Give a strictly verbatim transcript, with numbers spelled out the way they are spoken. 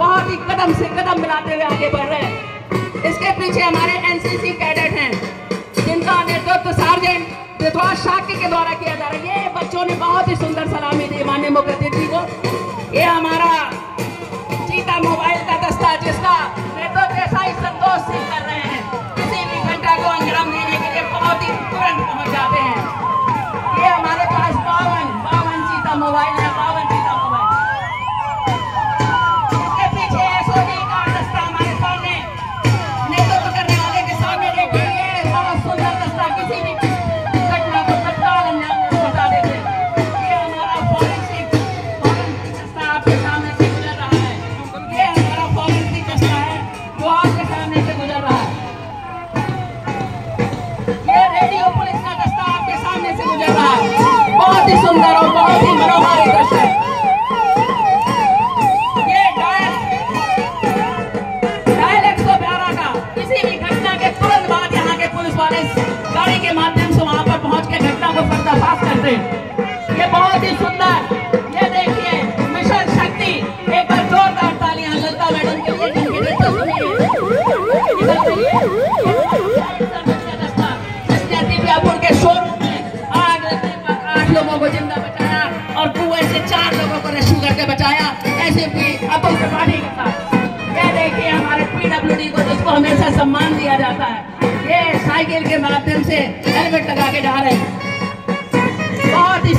बहुत ही कदम से कदम मिलाते हुए आगे बढ़ रहे हैं। इसके पीछे हमारे एनसीसी कैडेट हैं, जिनका नेतृत्व सार्जेंट विश्वास शाक्य के द्वारा किया जा रहा है। ये बच्चों ने बहुत ही सुंदर सलामी दी माननीय मुख्य अतिथि को। ये हमारा चीता मोबाइल का दस्ता, जिसका नेतृत्व ऐसा ही संतोष सिंह कर रहे हैं। किसी भी घंटा को अंजाम देने के लिए बहुत ही तुरंत पहुंच जाते हैं। ये हमारे पास बावन बावन चीता मोबाइल है, बावन चीता मोबाइल। इसके पीछे एसओजी का दस्ता हमारे सामने नेतृत्व करने वाले के सामने देखिए। ये बहुत सुंदर दस्ता किसी भी घटना को तत्काल अंजाम पहुंचा देते हैं। ये हमारा फॉरेंसिक फॉरेंसिक दस्ता आपके सामने से गुजर रहा है। ये हमारा फॉरेंसिक दस्ता है जो आपके सामने से गुजर रहा है। ये रेडियो पुलिस का दस्ता आपके सामने से गुजर रहा है। बहुत ही सुंदर और बहुत ही मनोहारी दृश्य है। ये डायल डायल एक सौ ग्यारह का किसी भी घटना के तुरंत बाद यहाँ के पुलिस वाले गाड़ी के माध्यम से वहां पर पहुंच के घटना को पर्दाफाश करते हैं। ये बहुत ही सुंदर, ये देखिए मिशन शक्ति। एक बार जोरदार तालियां ललिता मैडम के लिए, जिनके नेतृत्व में जिसने दिव्यापुर के शोरूम में आग लगने पर आठ लोगों को जिंदा बचाया और कुएं से चार लोगों को रेस्क्यू करके बचाया, ऐसे भी अतुल त्रिपाठी के साथ। ये देखिए हमारे पीडब्ल्यूडी को, जिसको हमेशा सम्मान दिया जाता है, ये साइकिल के माध्यम से हेलमेट लगा के जा रहे हैं। बहुत ही